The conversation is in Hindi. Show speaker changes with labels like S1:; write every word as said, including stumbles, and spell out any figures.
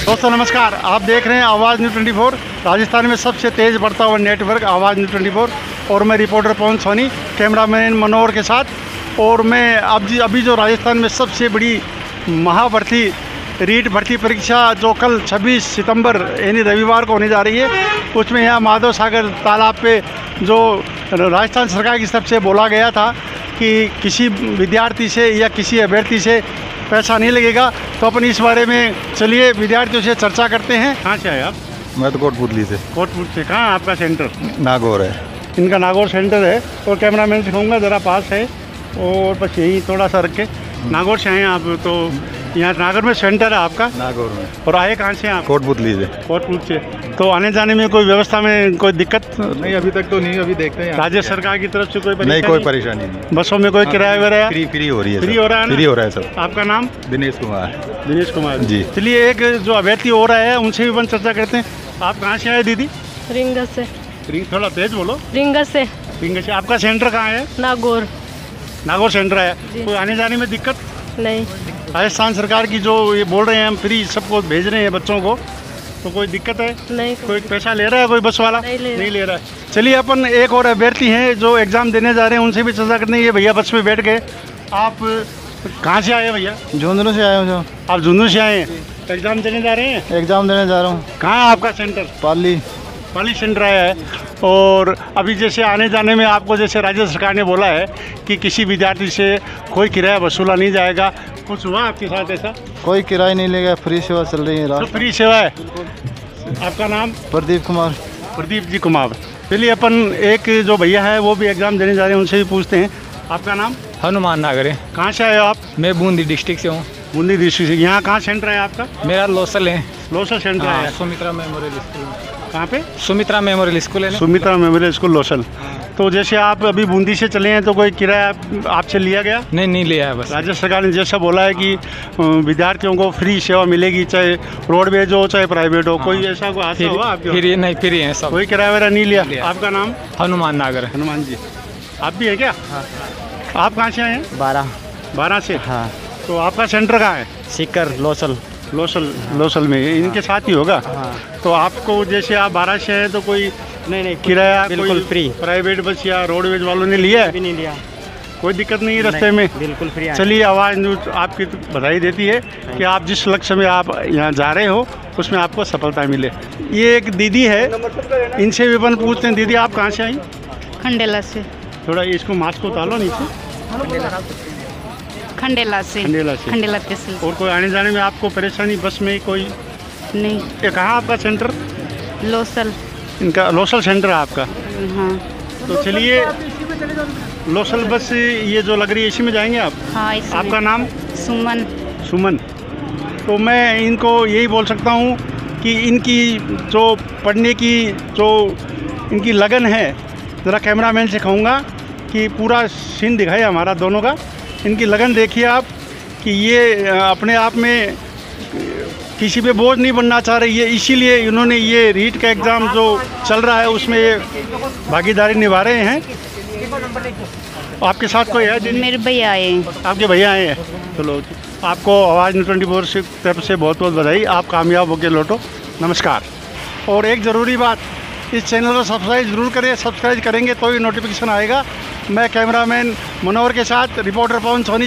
S1: दोस्तों नमस्कार, आप देख रहे हैं आवाज़ न्यूज़ ट्वेंटी फोर, राजस्थान में सबसे तेज़ बढ़ता हुआ नेटवर्क आवाज़ न्यूज़ ट्वेंटी फोर। और मैं रिपोर्टर पवन सोनी, कैमरामैन मनोहर के साथ। और मैं अब जी अभी जो राजस्थान में सबसे बड़ी महाभर्ती रीट भर्ती परीक्षा जो कल छब्बीस सितंबर यानी रविवार को होने जा रही है, उसमें यहाँ माधव सागर तालाब पे जो राजस्थान सरकार की तरफ से बोला गया था कि किसी विद्यार्थी से या किसी अभ्यर्थी से पैसा नहीं लगेगा, तो अपन इस बारे में चलिए विद्यार्थियों से चर्चा करते हैं। कहाँ से आए आप?
S2: मैं तो कोटपुतली से।
S1: कोटपुर से। कहाँ आपका सेंटर?
S2: नागौर है।
S1: इनका नागौर सेंटर है। और कैमरामैन से कहूँगा ज़रा पास है और बस यही थोड़ा सा रख के। नागौर से आए आप, तो यहाँ नागौर में सेंटर है आपका?
S2: नागौर में।
S1: और आए कहाँ से आप?
S2: कोटपुतली से।
S1: कोटपुर से। तो आने जाने में कोई व्यवस्था में कोई दिक्कत?
S2: नहीं, अभी तक तो नहीं, अभी देखते हैं।
S1: राज्य सरकार की तरफ से कोई परेशानी?
S2: नहीं, कोई परेशानी नहीं।
S1: बसों में कोई किराया वगैरह?
S2: फ्री फ्री हो रही है।
S1: फ्री हो रहा है ना?
S2: फ्री हो रहा है सब।
S1: आपका नाम?
S2: दिनेश कुमार।
S1: दिनेश कुमार
S2: जी।
S1: चलिए, एक जो अभ्यर्थी हो रहा है उनसे भी अपन चर्चा करते हैं। आप कहाँ से आए दीदी?
S3: रिंग से।
S1: रिंग थोड़ा तेज बोलो।
S3: रिंग से।
S1: रिंग से। आपका सेंटर कहाँ है?
S3: नागौर।
S1: नागौर सेंटर है। कोई आने जाने में दिक्कत?
S3: नहीं।
S1: राजस्थान सरकार की जो ये बोल रहे हैं हम फ्री सबको भेज रहे हैं बच्चों को, तो कोई दिक्कत है?
S3: नहीं।
S1: कोई पैसा ले रहा है कोई बस वाला?
S3: नहीं ले,
S1: नहीं ले रहा है। चलिए, अपन एक और अभ्यर्थी हैं जो एग्ज़ाम देने जा रहे हैं, उनसे भी चर्चा करते हैं। ये भैया बस में बैठ गए। आप कहाँ से आए हैं भैया?
S2: झुंझुनू से आया हूँ।
S1: आप झुंझुनू से आए हैं, एग्ज़ाम देने जा रहे हैं?
S2: एग्जाम देने जा रहा हूँ।
S1: कहाँ है आपका सेंटर?
S2: पाली।
S1: पाली सेंटर आया है। और अभी जैसे आने जाने में आपको जैसे राज्य सरकार ने बोला है कि किसी विद्यार्थी से कोई किराया वसूला नहीं जाएगा, कुछ हुआ आपके साथ ऐसा?
S2: कोई किराया नहीं लेगा, फ्री सेवा चल रही है।
S1: तो फ्री सेवा है। आपका नाम?
S2: प्रदीप कुमार।
S1: प्रदीप जी कुमार। चलिए, अपन एक जो भैया है वो भी एग्ज़ाम देने जा रहे हैं, उनसे भी पूछते हैं। आपका नाम?
S4: हनुमान नागरे।
S1: कहाँ से आए हो आप?
S4: मैं बूंदी डिस्ट्रिक्ट से हूँ।
S1: बूंदी डिस्ट्रिक्ट से। यहाँ कहाँ सेंटर है आपका?
S4: मेरा लोसल है।
S1: लोसल सेंटर
S4: हाँ,
S1: है।
S4: Sumitra memorial school.
S1: कहाँ पे?
S4: सुमित्रा मेमोरियल स्कूल है ना?
S1: Sumitra memorial school Losal. तो जैसे आप अभी बूंदी से चले हैं, तो कोई किराया आपसे लिया गया?
S4: नहीं, नहीं लिया है। बस
S1: राज्य सरकार ने जैसा बोला है कि विद्यार्थियों को फ्री सेवा मिलेगी, चाहे रोडवेज हो चाहे प्राइवेट हो। कोई ऐसा कोई हादसा हुआ आपके?
S4: फिर ये नहीं, फिर ये है सब।
S1: कोई किराया वगैरह नहीं लिया?
S4: लिया।
S1: आपका नाम?
S4: हनुमान नागर।
S1: हनुमान जी। आप भी हैं क्या? हाँ। आप कहाँ से आए हैं?
S5: बारह।
S1: बारह से।
S5: हाँ।
S1: तो आपका सेंटर कहाँ है?
S5: सीकर लोसल।
S1: लोसल। लोसल में इनके साथ ही होगा।
S5: हाँ।
S1: तो आपको जैसे आप बारह से हैं, तो कोई
S5: नहीं नहीं
S1: किराया
S5: बिल्कुल फ्री।
S1: प्राइवेट बस या रोडवेज वालों ने लिया है?
S5: भी नहीं लिया।
S1: कोई दिक्कत नहीं है रास्ते में?
S5: बिल्कुल फ्री।
S1: चलिए, आवाज़ न्यूज़ आपकी बधाई देती है कि आप जिस लक्ष्य में आप यहाँ जा रहे हो उसमें आपको सफलता मिले। ये एक दीदी है, इनसे भी अपन पूछते हैं। दीदी, आप कहाँ से आई?
S3: खंडेला से।
S1: थोड़ा इसको मास्क को उतारो नीचे।
S3: खंडेला से।
S1: खंडेला से।
S3: खंडेला तहसील।
S1: और कोई आने जाने में आपको परेशानी बस में कोई?
S3: नहीं।
S1: ये कहाँ आपका सेंटर?
S3: लोसल।
S1: इनका लोसल सेंटर है आपका।
S3: हाँ।
S1: तो चलिए, लोसल बस ये जो लग रही है इसी में जाएंगे आप?
S3: हाँ, इसमें।
S1: आपका नाम?
S3: सुमन।
S1: सुमन। तो मैं इनको यही बोल सकता हूँ कि इनकी जो पढ़ने की जो इनकी लगन है, ज़रा कैमरामैन से कहूँगा कि पूरा सीन दिखाए हमारा दोनों का। इनकी लगन देखिए आप कि ये अपने आप में किसी पे बोझ नहीं बनना चाह रही है, इसीलिए इन्होंने ये रीट का एग्ज़ाम जो चल रहा है उसमें ये भागीदारी निभा रहे हैं। आपके साथ कोई है?
S3: मेरे भैया आए हैं।
S1: आपके भैया आए हैं। चलो, आपको आवाज़ न्यूज़ ट्वेंटी फोर से तरफ से बहुत बहुत बधाई। आप कामयाब होकर लौटो। नमस्कार। और एक ज़रूरी बात, इस चैनल को सब्सक्राइब ज़रूर करें। सब्सक्राइब करेंगे तो ही नोटिफिकेशन आएगा। मैं कैमरामैन मनोहर के साथ रिपोर्टर पवन सोनी।